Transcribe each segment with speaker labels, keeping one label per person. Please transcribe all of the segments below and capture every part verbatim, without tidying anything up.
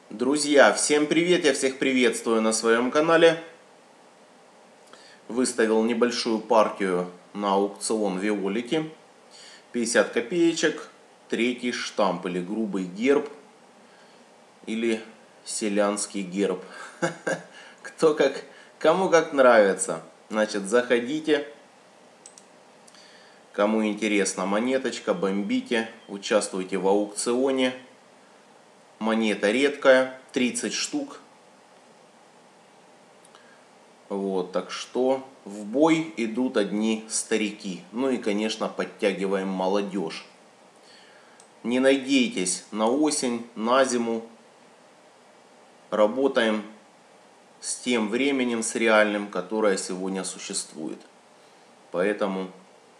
Speaker 1: Друзья, всем привет! Я всех приветствую на своем канале. Выставил небольшую партию на аукцион Виолики. пятьдесят копеечек, третий штамп или грубый герб, или селянский герб. Кто как, кому как нравится. Значит, заходите. Кому интересна монеточка, бомбите, участвуйте в аукционе. Монета редкая, тридцать штук. Вот, так что в бой идут одни старики. Ну и, конечно, подтягиваем молодежь. Не надейтесь на осень, на зиму. Работаем с тем временем, с реальным, которое сегодня существует. Поэтому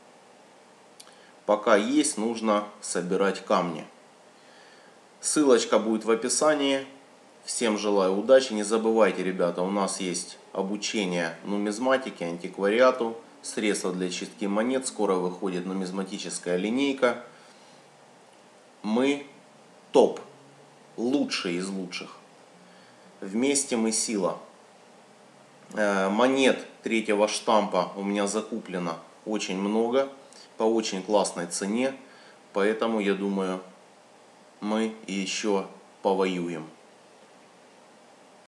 Speaker 1: пока есть, нужно собирать камни. Ссылочка будет в описании. Всем желаю удачи. Не забывайте, ребята, у нас есть обучение нумизматике, антиквариату, средства для чистки монет. Скоро выходит нумизматическая линейка. Мы топ, лучшие из лучших. Вместе мы сила. Монет третьего штампа у меня закуплено очень много, по очень классной цене. Поэтому, я думаю, мы еще повоюем.